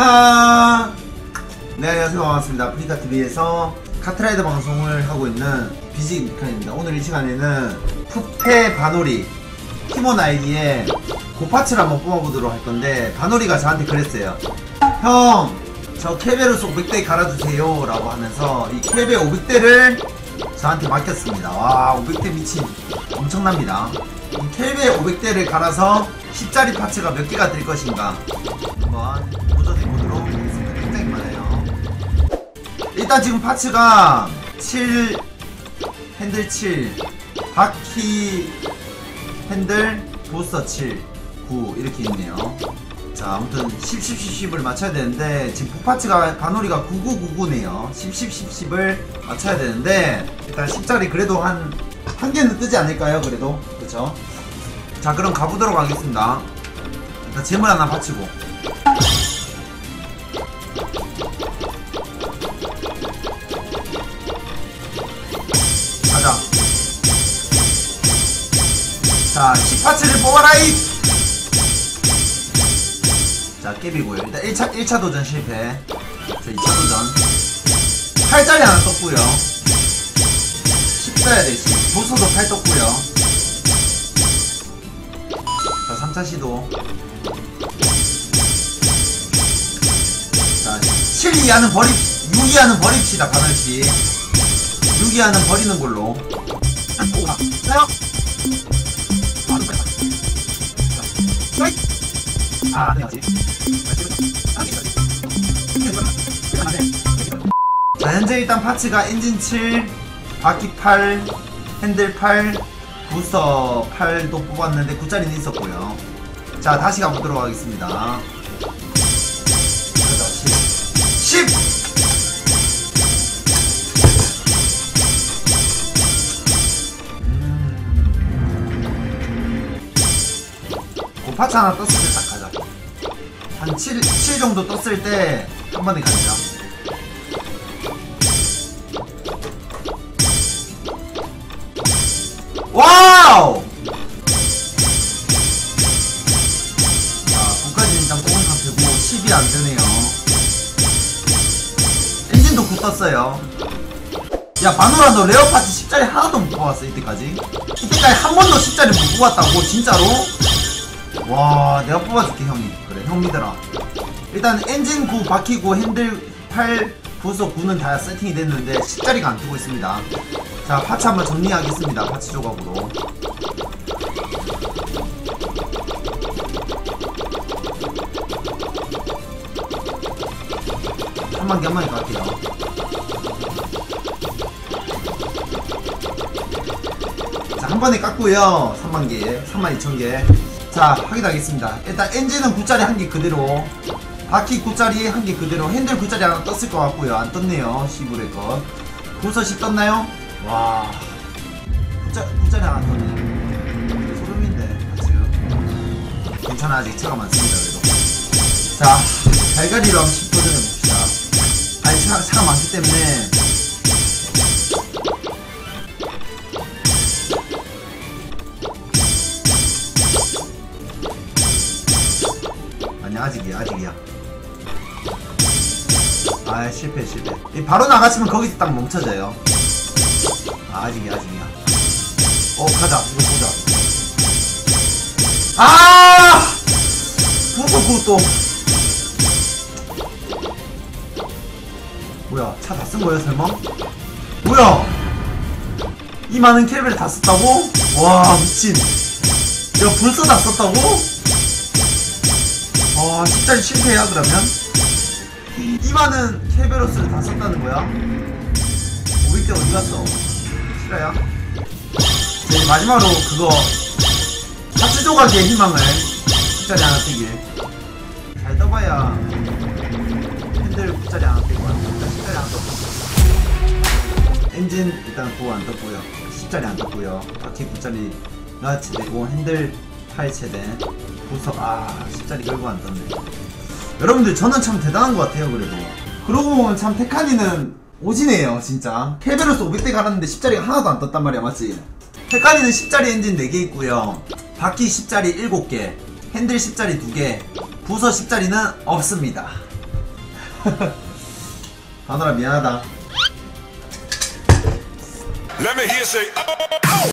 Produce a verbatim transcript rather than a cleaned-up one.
하하. 네, 안녕하세요. 반갑습니다. 아프리카티비에서 카트라이더 방송을 하고 있는 비지칸입니다. 오늘 이 시간에는 푸페 바놀이 팀원 아이디에 고파츠를 한번 뽑아보도록 할 건데, 바놀이가 저한테 그랬어요. 형, 저 케베로스 오백 대 갈아주세요 라고 하면서 이 케베 오백 대를 저한테 맡겼습니다. 와, 오백 대 미친 엄청납니다. 이 케베 오백 대를 갈아서 십짜리 파츠가 몇 개가 될 것인가 한번 도전해보도록 하겠습니다. 굉장히 많아요. 일단 지금 파츠가 칠, 핸들 칠, 바퀴 핸들, 부스터 칠, 구 이렇게 있네요. 자, 아무튼 십, 십, 십, 십을 맞춰야 되는데 지금 부파츠가 바놀이가 구구구구네요. 십, 십, 십, 십을 맞춰야 되는데 일단 십짜리 그래도 한 한 개는 뜨지 않을까요? 그래도 그쵸? 자, 그럼 가보도록 하겠습니다. 일단 재물 하나 바치고 가자. 자, 십 파츠를 뽑아라이! 자, 깨비고요. 일단 일 차, 일 차 도전 실패. 자, 이 차 도전 팔 짜리 하나 떴고요. 십 떠야 돼. 보스도 팔 떴고요. 자, 삼 차 시도. 자, 칠 이하는 버리, 육 이하는 버립시다. 바늘씨 육 이하는 버리는 걸로. 오, 가. 자요. 아, 네, 맞지. 자, 현재 일단 파츠가 엔진 칠, 바퀴 팔, 핸들 팔, 부스터 팔도 뽑았는데 구 짜리는 있었고요. 자, 다시 가보도록 하겠습니다. 십! 파츠 하나 떴을 때 딱 가자. 한 칠, 칠 정도 떴을 때 한 번에 가자. 와우! 자, 구까지 일단 뽑은 상태고 십이 안 뜨네요. 엔진도 구 떴어요. 야, 바노라 너 레어 파츠 십 짜리 하나도 못 뽑았어. 이때까지 이때까지 한 번도 십 짜리 못 뽑았다고? 진짜로? 와, 내가 뽑아줄게 형이. 그래, 형 믿어라. 일단 엔진 구, 바퀴 구, 핸들 팔, 부서 구는 다 세팅이 됐는데 십 짜리가 안 뜨고 있습니다. 자, 파츠 한번 정리하겠습니다. 파츠 조각으로. 한만 개, 한만 개 갈게요. 자, 한 번에 깎고요. 삼만 개, 삼만 이천 개. 자, 확인하겠습니다. 일단 엔진은 구 짜리 한 개 그대로, 바퀴 구 짜리 한 개 그대로, 핸들 구 짜리 하나 떴을 것 같고요. 안 떴네요. 시브레 것. 부서 십 떴나요? 와, 구 짜리 하나 떴네. 소름인데 지금. 괜찮아, 아직 차가 많습니다. 그래도. 자, 갈갈이로 한번 십 도전해봅시다. 아니, 차가, 차가 많기 때문에. 아니, 아직이야, 아직이야. 아, 실패, 실패. 바로 나가시면 거기서 딱 멈춰져요. 아, 아직이야, 아직이야. 어, 가자. 이거 보자. 아! 부서 구 또. 뭐야, 차 다 쓴 거야, 설마? 뭐야! 이 많은 캐릭을 다 썼다고? 와, 미친. 야, 벌써 다 썼다고? 와, 십 짜리 실패야, 그러면? 이 많은 케베로스를 다 썼다는 거야? 오백 대 어디 갔어? 실화야? 이제 마지막으로 그거 파츠 조각의 희망을 십 짜리 하나 뜨길. 잘 떠봐야 핸들 구 짜리 하나 뜨고 일단 십 짜리 하나 떴고, 엔진 일단 구 안 떴고요. 십 짜리 안 떴고요. 바퀴 구 짜리가 체대고, 핸들 팔 체대, 부석 아 십 짜리 결국 안 떴네. 여러분들 저는 참 대단한 것 같아요. 그래도 그러고 보면 참 테카니는 오지네요 진짜. 케베로스 오백 대 갈았는데 십 짜리가 하나도 안 떴단 말이야, 맞지? 테카니는 십 짜리 엔진 네 개 있고요, 바퀴 십 짜리 일곱 개, 핸들 십 짜리 두 개, 부서 십 짜리는 없습니다. 바노라 미안하다. Let me hear say, oh!